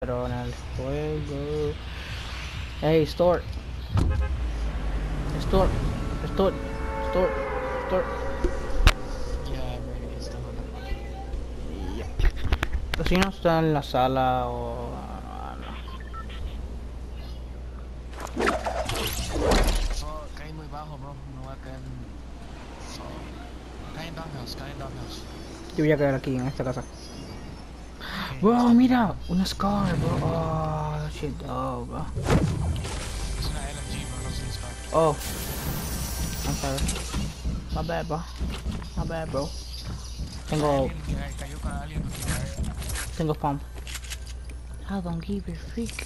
pero en el juego. Hey, store. Store. Store. Store. Store. Yeah, maybe está jugando. Yeah. Si no está en la sala o... So, caí muy bajo, bro. No voy a caer en... So, caí en doghouse, caí en doghouse. Yo voy a caer aquí en esta casa. Okay, Bro, está mira, bien. una scar, bro. Oh, shit, oh, bro. Es una LMG, bro, no es un Scar. Oh, I'm sorry. My bad, bro. My bad, bro. Tengo, Alguien cayó con alguien con tu tengo pump. I don't give a freak.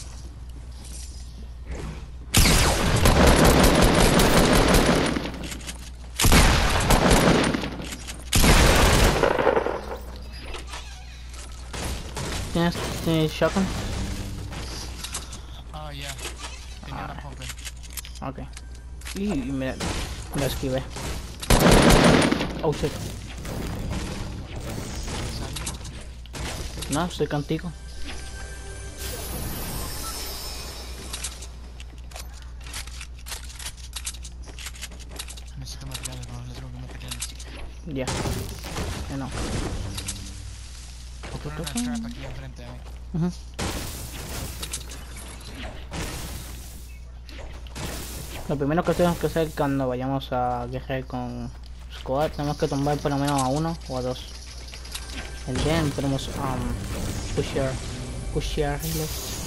¿Tienes shotgun? Oh, yeah. Tenía una pump. Ok. Y me esquivé. Oh, shit. No, estoy contigo. Necesito materiales, bro. Les tengo materiales. Ya. Ya no. Voy a poner una scrap aquí enfrente, Ujú. Lo primero que tenemos que hacer cuando vayamos a guerrear con squad, tenemos que tumbar por lo menos a uno o a dos. And then podemos pushearle.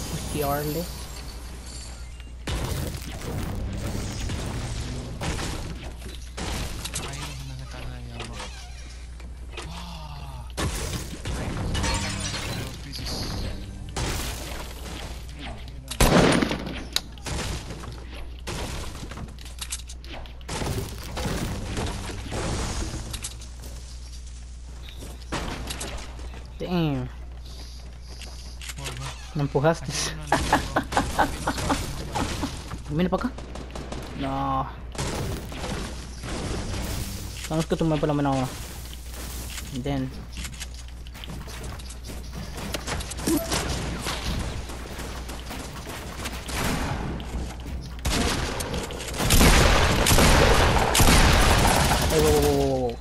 Ahí es una carga de agua. ¡Wow! Dos pisos. Damn, Wow, bro. me empujaste. Aquí hay uno en el bro. Tienes cuatro. Viene para acá. No. Tenemos que tumbar por lo menos uno. And then. Hey, whoa.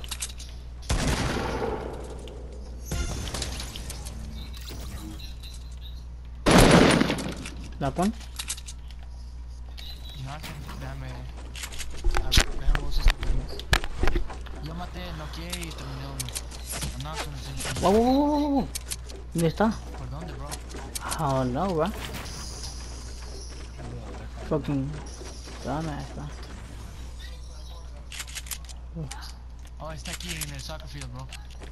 ¿La pon? Déjame. A ver, déjame usar estos temas. Yo maté, noqueé y terminé uno. I'm not gonna finish him. Wow. ¿Dónde está? ¿Por dónde, bro? Oh no, bro. Fucking dumbass, bro. Oh, está aquí en el soccer field, bro.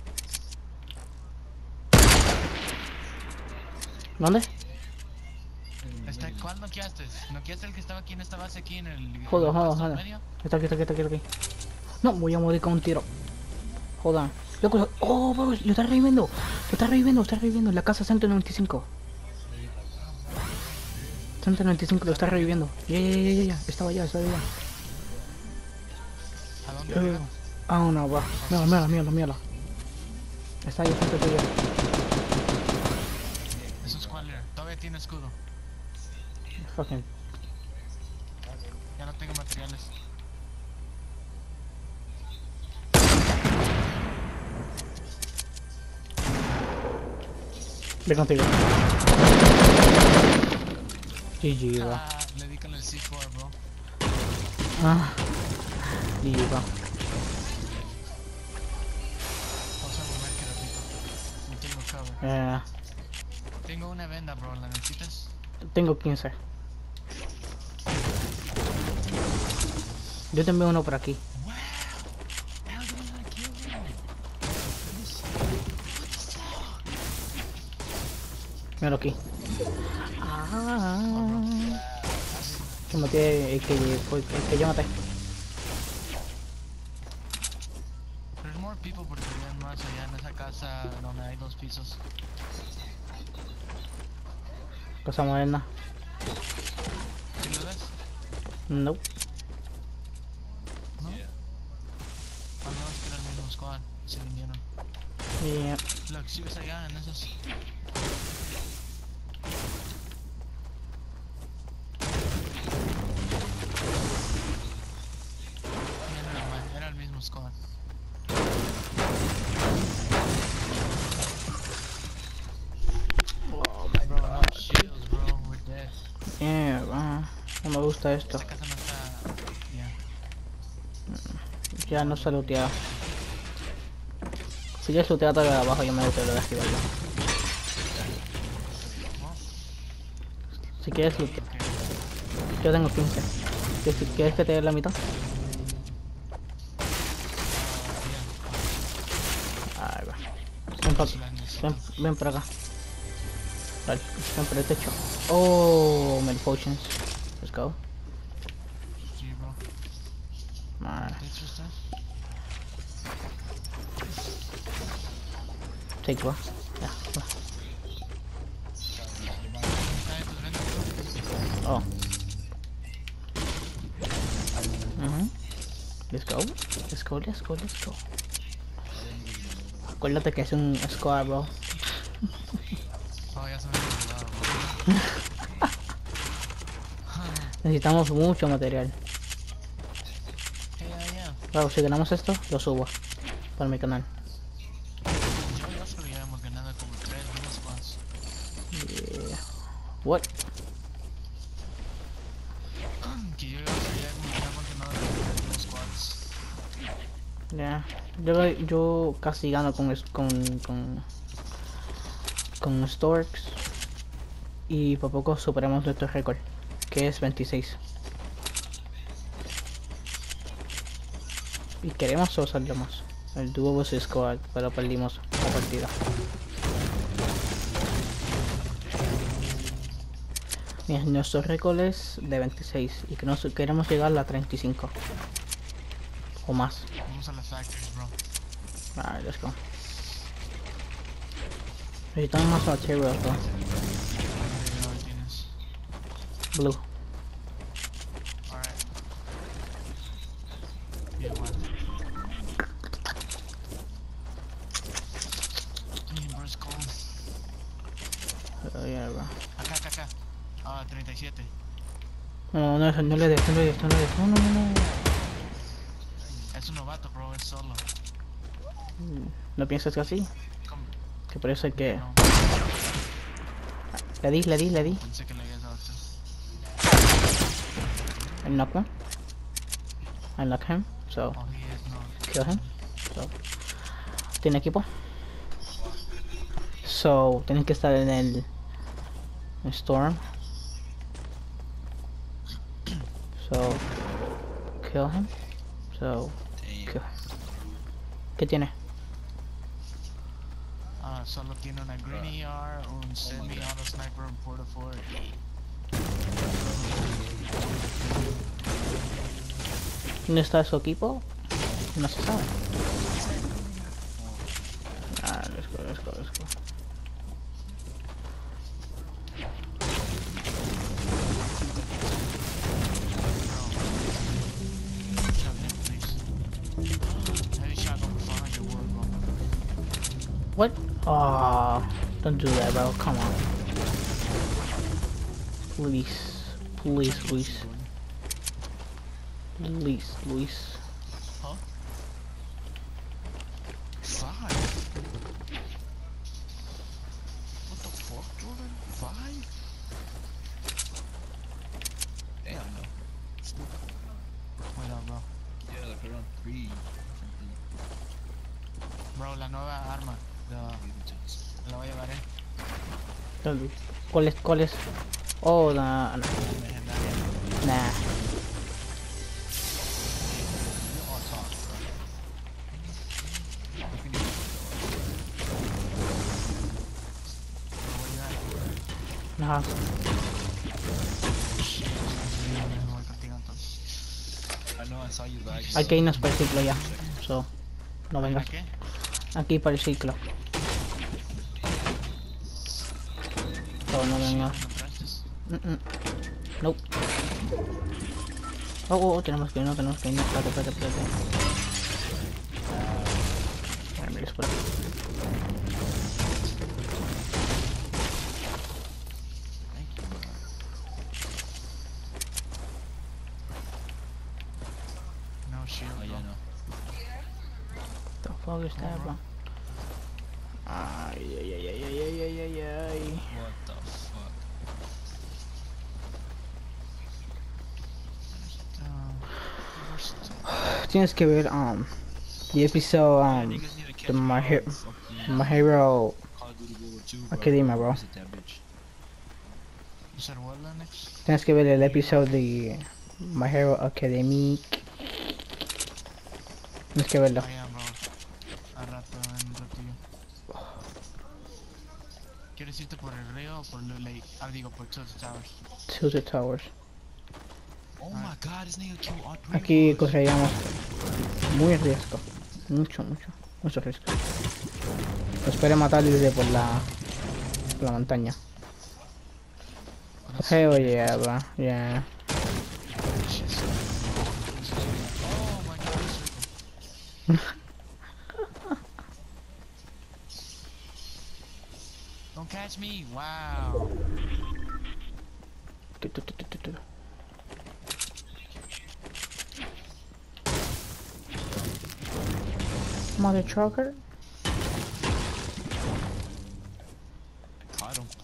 ¿Dónde? Está, ¿cuál noqueaste? ¿Noqueaste el que estaba aquí en esta base aquí en el Joder. medio? Está aquí. No, voy a morir con un tiro. Joder. Loco, oh, bro, lo está reviviendo. En la casa 195. 195 lo está reviviendo. Ya. Estaba allá. ¿A dónde arriba? Ah, no, va. Mírala. Está ahí, frente tuyo. Eso es cuál era. Todavía tiene escudo. Fucking. Ya no tengo materiales. Ve contigo. GG, bro. Le di con el C4, bro. GG, bro. Vamos a mover que ratito. No tengo cover. Tengo una venda, bro. ¿La necesitas? Tengo 15. Yo te envío uno por aquí. Wow! How did I not kill him? What the fuck? Míralo aquí. Que maté, que yo maté. There's more people porque habían más allá en esa casa donde hay 2 pisos. Cosa moderna. ¿Sí lo ves? Nope. ¿No? Ah, no, es que era el mismo squad. Se vinieron. Yeah. Look, si ves allá en esos. me gusta esto. Esta casa no está bien. Ya no se lootea. Si ya lootea todavía de abajo, yo me luteo lo de arriba ya. Si quieres lootear. Yo tengo 15. Si quieres que te dé la mitad. Ahí va. Ven por acá. Vale, ven por el techo. Oh, many potions. Let's go. Sí, bro. Vale. ¿Qué hecho está? Take bro. Ya, va. Está en tus ventas, bro. Oh. Let's go. Let's go, let's go, let's go. Acuérdate que es un squad, bro. Oh, ya se me había olvidado, bro. Necesitamos mucho material. Yeah. Bro, si ganamos esto, lo subo para mi canal. Yo ya solo ya hemos ganado como 3 vidas más. Yeah. What? Que yo ya hemos ganado como 3 squads. Yeah. Yo casi gano con Storks. Y por poco superamos nuestro récord, que es 26. Y queremos usarlo más. El dúo vs squad, pero perdimos la partida. Mira, nuestro récord es de 26 y que queremos llegar a 35 o más. Vamos a las factories, bro. Alright, let's go. Necesitamos más material, bro. Ahí tienes. Blue. Alright. Bien, bueno. Bro, it's cold. Oh, yeah, bro. Acá. 37. No le des, no le des. No. Es un novato, bro, es solo. ¿No piensas que así? ¿Cómo? Que por eso es que... No, Le di. pensé que le habías dado tú. I knock him. I knock him. So, Oh, he is not. kill him. So, ¿tiene equipo? So, tienes que estar en el storm. So, kill him. So, kill him. ¿Qué tiene? Solo tiene una Green ER, un semi-auto sniper, un porta fort y... ¿Dónde está su equipo? No se sabe. Let's go. Shot him, please. Heavy shot going behind your word, bro. What? Oh, don't do that, bro. Come on. Please, Luis. Huh? 5? What the fuck, Jordan? 5? Damn, no. Wait up, bro. Yeah, like around 3 something. Bro, la nueva arma. La voy a llevar, ¿Cuál es? Oh, no. Legendaria. Nah. Oh, talk, bro. Ajá. Me voy contigo entonces. I know I saw you guys. Hay que irnos para el ciclo ya. So, no vengas. ¿Qué? Aquí para el ciclo. So, no vengas. ¿No prestes? Nope. Oh, tenemos que irnos. Espérate. Mira, por aquí. Thank you, bro. No shield, Oh, bro. yeah, no. What the fuck is that, bro? Ay. What the fuck? tienes que ver the episode Niggas need to catch the me My, on Hero fucking My Hero Call of Duty World War II, bro. Academia, bro. Visit that bitch. You said what, Lennox? Tienes que ver el episodio de My Hero Academy. Tienes que verlo. Ah, ya, bro. Al rato, en un ratillo. ¿Quieres irte por el río o por Blue Lake? Ah, digo, por Tilted Towers. Tilted Towers. Oh my god, this nigga killed all three Aquí of us. correríamos muy riesgo. Mucho riesgo. Nos puede matar desde por la montaña. Hell yeah, bro. Yeah. Shit's so oh my god, circle. Don't catch me! Wow! Mother trucker. Caught him.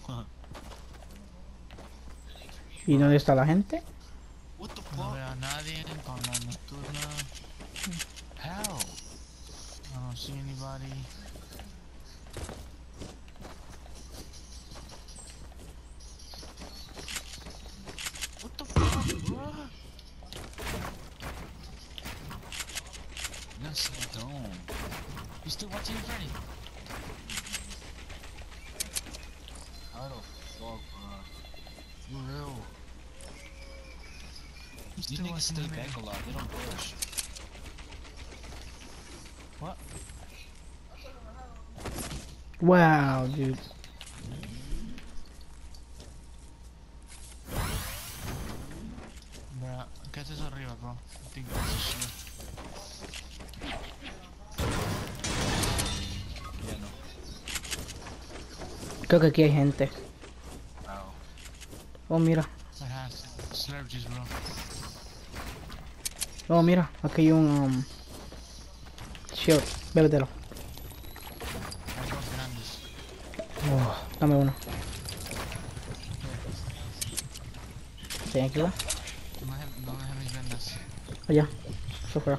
¿Y dónde está la gente? What the No fuck? veo a nadie con la nocturna. How? I don't see anybody. What the fuck, bro? That's so dumb. You still watching it, Freddy? How the fuck, bro? For real. You These still niggas watching stay it? back a lot. They don't push. What? Wow, dude. Bruh, ¿qué haces arriba, bro? I think that's a shit. Yeah, no. Creo que aquí hay gente. Wow. Oh, mira. It has slurpees, bro. Oh, mira. Aquí hay un shield. Bébetelo. Hay dos grandes. Oh, dame uno. Sí, aquí va. No dejé mis vendas. Allá. Eso fuera.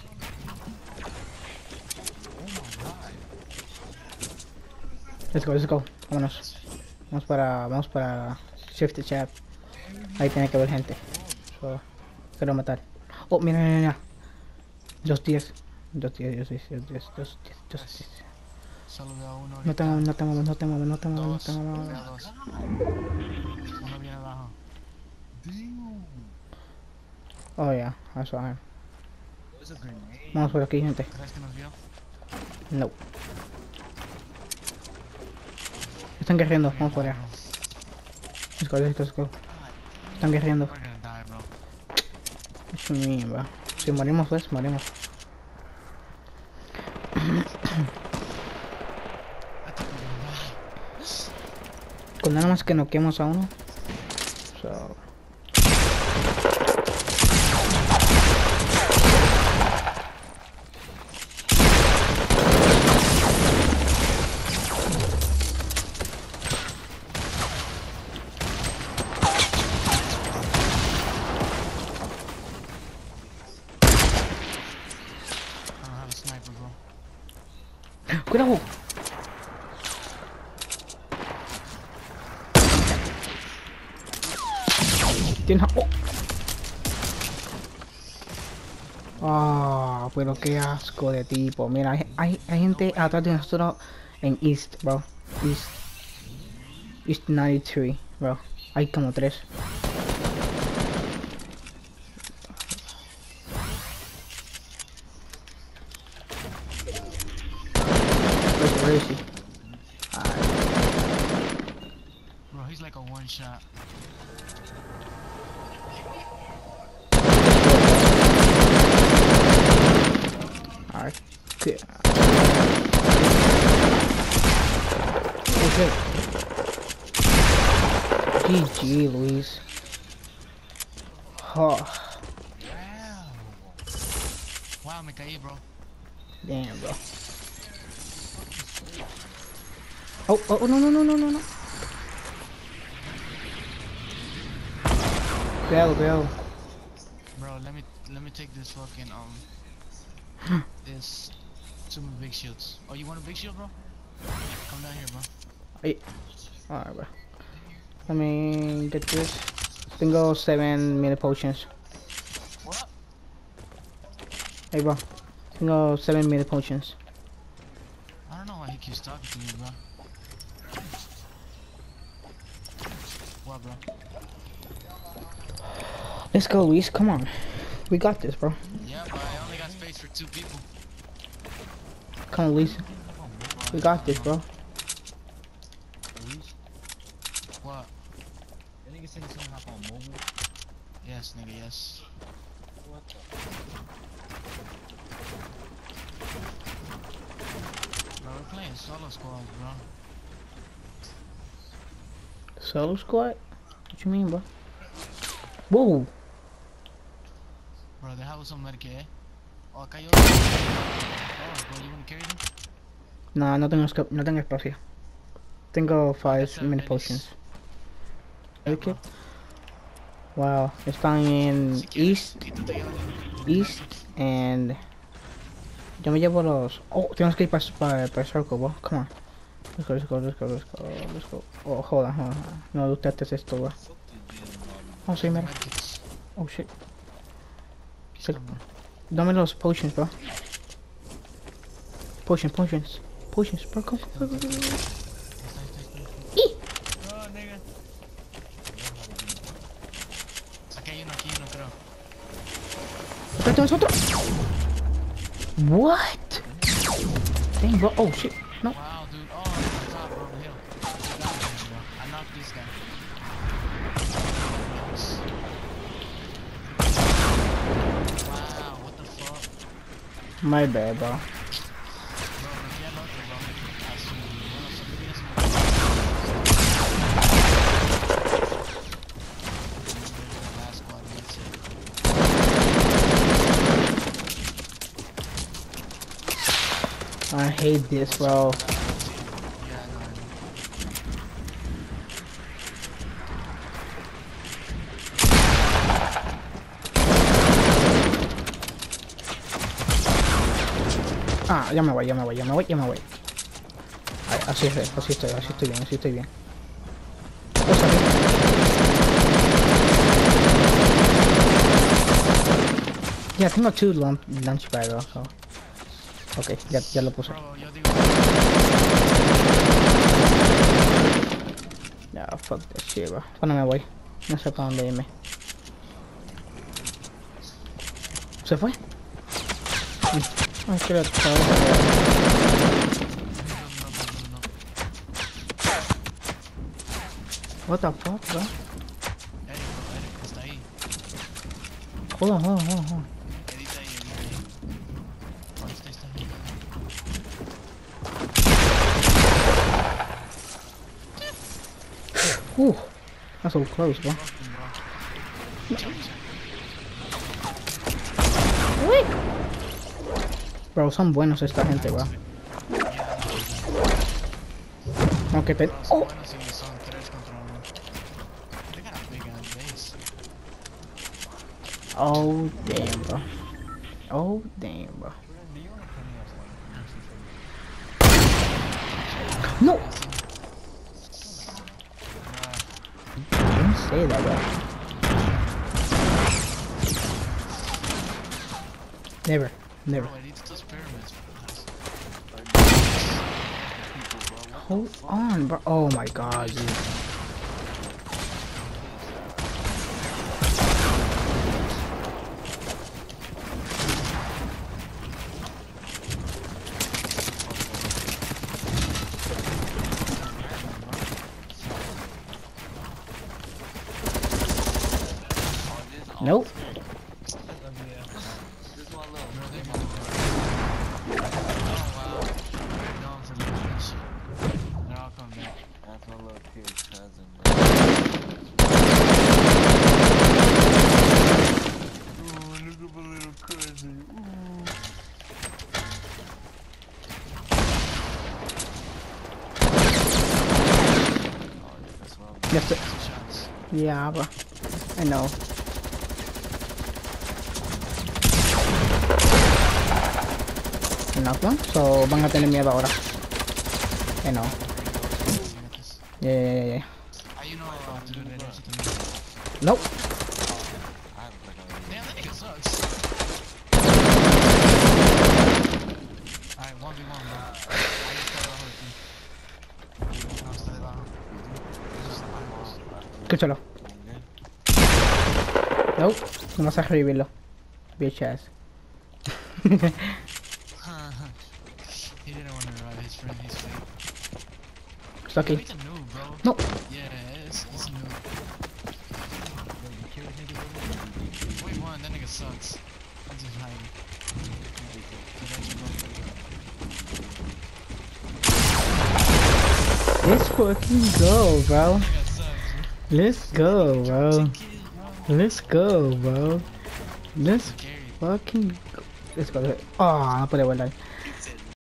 Let's go. Vámonos. Vamos para Shift the Chat. Ahí tiene que haber gente. So, quiero matar. Oh, mira. 210. 210. Solo veo a uno No te ahorita. muevas. Dos. Veo dos. Uno viene abajo. Damn. Oh, yeah. Eso, There's a grenade. vamos por aquí, gente. ¿Crees que nos vio? No. Están guerreando. Vamos por allá. Let's go. Están guerreando. We're gonna die, bro. Eso mismo, va. Si morimos, pues, morimos. I think we're gonna die. Con nada más que noquemos a uno. So. I don't have a sniper, bro. ¡Cuidado! Tiene... ¡Oh! Ah, pero qué asco de tipo. Mira, hay gente atrás de nosotros en East, bro. East 93, bro. Hay como 3. Where is he? Bro, he's like a one shot. Alright. Good. Okay. GG, Luis. Oh, Wow, me caí, bro. damn, bro. Oh, no. Cuidado. Bro, let me take this fucking There's two more big shields. Oh, you want a big shield, bro? Come down here, bro. Alright, bro. Let me get this. Tengo 7 mini potions. What? Hey, bro. Tengo 7 mini potions. I don't know why he keeps talking to me, bro. What, bro? Let's go, Luis. Come on. We got this, bro. Yeah, but I only got space for 2 people. Come on, Luis. We got this, bro. What? That nigga said he's gonna hop on mobile. Yes, nigga, yes. What the? Bro, we're playing solo squads, bro. Solo squad? What you mean, bro? Whoa! Bro, they have some medkit, eh? Oh, acá hay otro. Oh, bro, you wanna carry them? Nah, no tengo espacio. Tengo 5 mini minis. potions. Yeah, Okay. bro. Wow, están en Si quieres, East, quítate ya East, and yo me llevo los. Oh, tenemos que ir para el circle, bro. Come on. Let's go, let's go, let's go, let's go, let's go. Oh, hold on, hold on. No, usted hace esto, bro. Fuck this damn lobby. Oh, sí, mira. medkits. Oh, shit. Aquí están, bro. Dame los potions, bro. Potions, bro. Go. Ahí está. Oh, nigga. Aquí hay uno, creo. Acá tenemos otro. What? Dang, bro. Oh, shit. No. Wow, dude. Oh, on top, bro, the hill. You got him, bro. I knocked this guy. Nice. Wow, what the fuck? My bad, bro. Bro, aquí al otro, bro. Así, bueno, subir eso. Last squad, that's it. I hate this, bro. Yeah, I know. Ah, ya me voy. Ay, así estoy bien. Oh, salí. Ya tengo 2 lunch bag, bro. So. Ok, ya lo puse. Bro, yo digo, Ya, fuck that shit, bro. Bueno, me voy. No sé para dónde irme. ¿Se fue? Ay, qué la no. What the fuck, bro? Eric, está ahí. Hold on. Edita ahí. Oh, está ahí. That's so close, bro. Bro, son buenos esta gente, bro. Aunque te... Oh, Bueno, si son 3 contra 1. They got a big ass base. oh, damn, bro. Oh, damn, bro. Do you wanna come here for No! Don't say that, bro. Never. Bro, I need those pyramids. Hold on, bro. Oh my god, dude. Nope. This is my little Bro, they got oh wow. They're going for the good shit. They're all coming back. That's my little kid's cousin, Oh, look at my little cousin. That's what That's it. Shots. Yeah, bro. I know. knocked one, so van a tener miedo ahora. No. Yeah. Ah, you know how to do that shit to me. Nope. Damn, that nigga sucks. Alright, 1v1, bro. Ahí está debajo de ti. No, está debajo. Eso está mal, Escúchalo. Nope. No vas a revivirlo. Bitch ass. He didn't want to revive his friend, he's fake. Está aquí. He's a noob, bro. No. Yeah, it's a noob. Wait, one, that nigga sucks. I'm just hiding. Let's fucking go, bro. That nigga sucks, bro. Let's go, bro. Kill, bro. Let's go, bro. Let's Scary. fucking go. Let's go. Oh, no puede volar.